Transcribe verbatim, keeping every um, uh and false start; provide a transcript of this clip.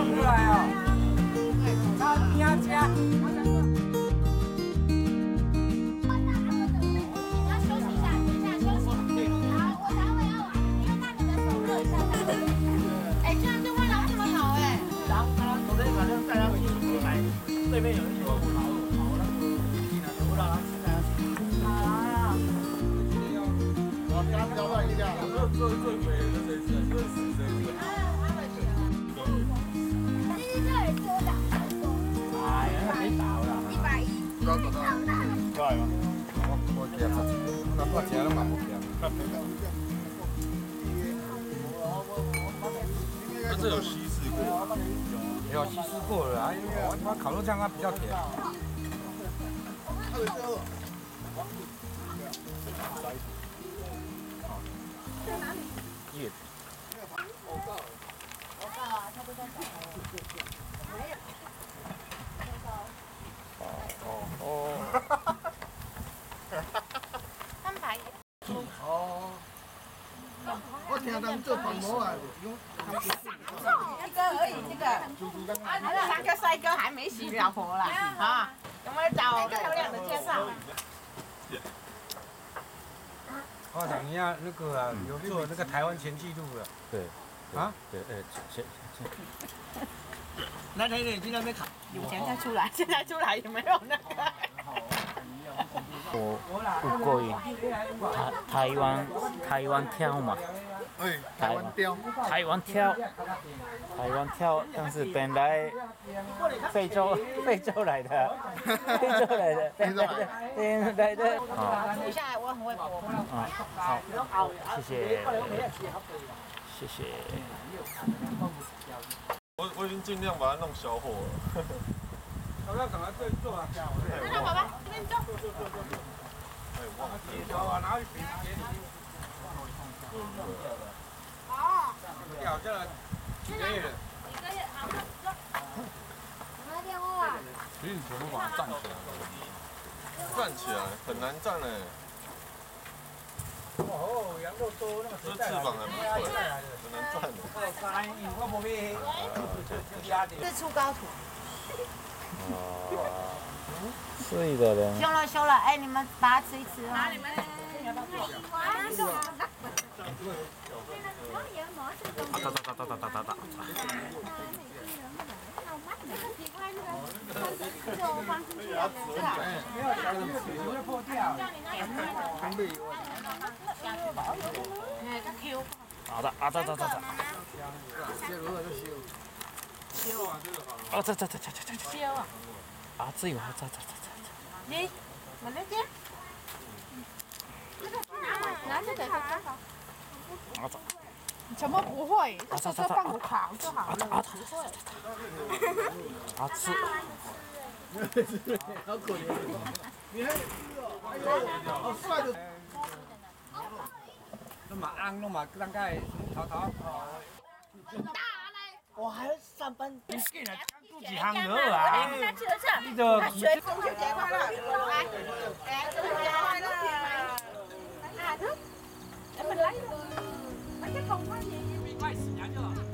过来哦。他你要加。对面有一坨葡萄，好那个葡萄，带他去。好啊。好，给他们交换一下。最最最肥的谁吃？最死谁吃？这是这里多少？哎呀，那别打了。一百一。多少多少？多少吗？我我几啊？那我几啊？那蛮不便宜。这有稀释过。有稀释过了啊，因为我他妈烤肉酱它比较甜。在哪里？叶子。我告，我告啊，他都在找。哦哦哦。安排。哦。我听他们做广播啊，用。一个而已，这个。三个帅哥还没娶老婆啦，啊！有没有找漂亮的介绍？我讲一下那个啊，有做那个台湾前纪录了。对。啊？对，呃，前前。那台眼镜那边考。有钱再出来，现在出来有没有那个？ 我不过瘾，台台湾台湾跳嘛， 台湾雕， 台湾跳，台湾跳，但是本来非洲非洲来的，非洲来的，非洲来的，非洲来的。好， 接下来我很会播。 啊，好，谢谢，谢谢。 我我已经尽量把它弄小火了。 要不要赶快对坐啊？ 那宝宝，这边坐。 哎，忘记了啊，拿去给给你。 好。 掉下来几个月？ 一个月，好，坐。我的电话。 其实你全部把它站起来，站起来很难站哎。 哦，羊肉多，那个这翅膀还不错，很难站的。 我没咩。 是出高土。 哦，睡的人。 凶了凶了，哎，你们把它吃一吃啊。你们。 打打打打打打打打。好的，啊，走走走走。哦，走走走走走走。啊，自由，走走走走走。 你，我那边。拿这个。 啊走。 什么不会？这个放着烤就好了。 啊走走走走。啊吃。 好可怜。你还吃哦？好帅的。那么安，那么大概淘淘。我还要上班。你竟然刚肚几行鹅啊！你这。中秋节快乐！来，哎，中秋节快乐！啊，都，你们来，我这同欢迎。乖死娘就好。